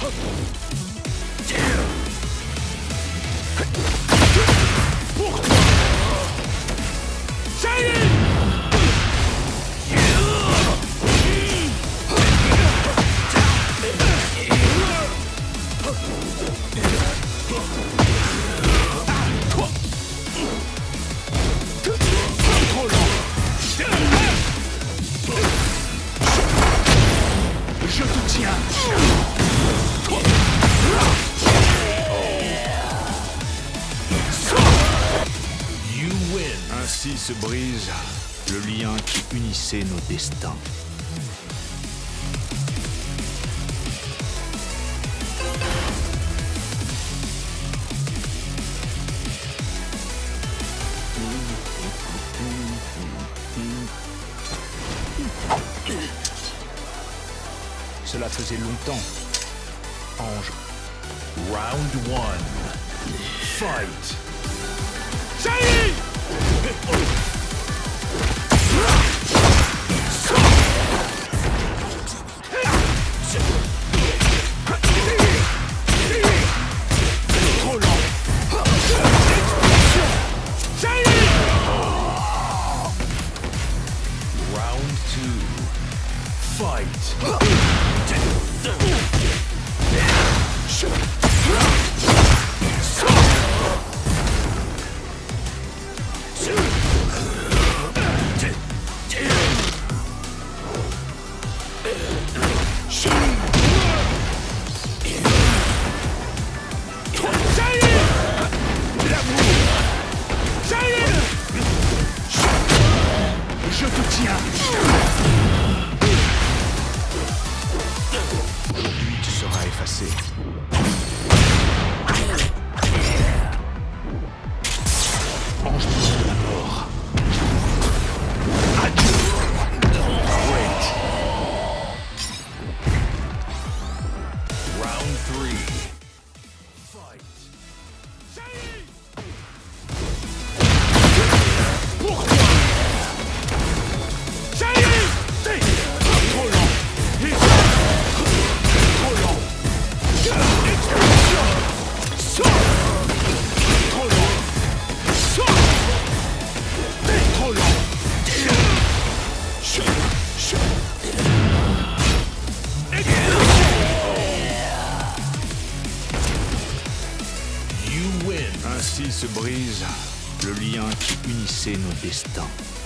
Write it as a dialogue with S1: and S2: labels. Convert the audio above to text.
S1: Pour toi. Shiny! Je te tiens.
S2: You win.
S3: Ainsi se brise le lien qui unissait nos destins. Cela faisait longtemps. Ange.
S2: Round 1. Fight.
S1: Shiny! Trop lent. Shiny!
S2: Round 2. Fight.
S1: Je te tiens.
S3: Aujourd'hui, tu seras effacé. Ange de la mort.
S1: Adieu.
S3: Wait.
S2: Round 3. Fight.
S1: Pour toi. Shiny! Trop lent. Trop lent. Expulsion. Sors. Trop lent. Sors. Trop lent.
S2: You win.
S3: Ainsi se brise le lien qui unissait nos destins.